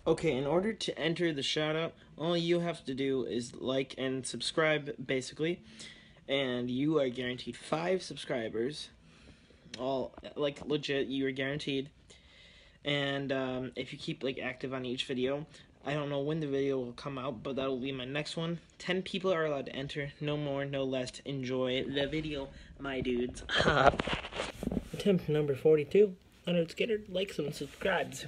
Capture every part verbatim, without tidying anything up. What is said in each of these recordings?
Okay, in order to enter the shoutout, all you have to do is like and subscribe, basically, and you are guaranteed five subscribers. All, like, legit, you are guaranteed. And um, if you keep, like, active on each video, I don't know when the video will come out, but that will be my next one. ten people are allowed to enter, no more, no less. Enjoy the video, my dudes. Attempt number forty-two. Leonard Skinner likes and subscribes.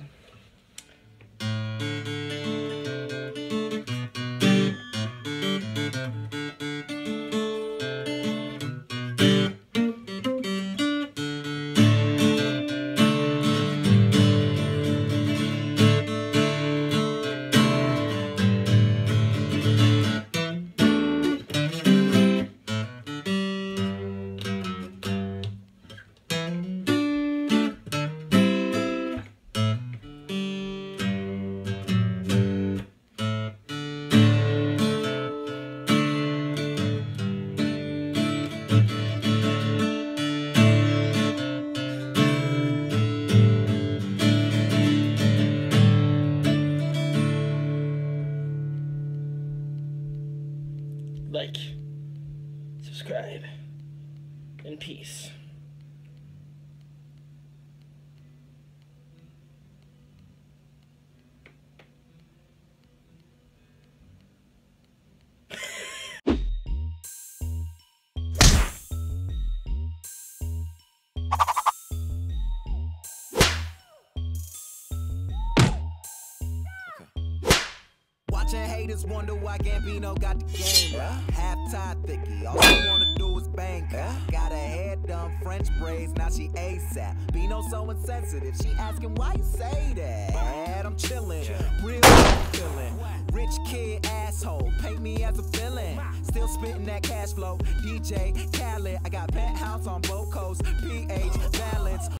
Like, subscribe, and peace. Watching haters wonder why Gambino got the game. Yeah. Half-tied thicky, all I wanna do is bang. Yeah. Got her hair done, French braids, now she ASAP. Bino so insensitive, she asking why you say that. I'm chillin', real feeling. Rich kid asshole, paint me as a villain. Still spitting that cash flow, D J Khaled. I got penthouse on both coasts, P H balance.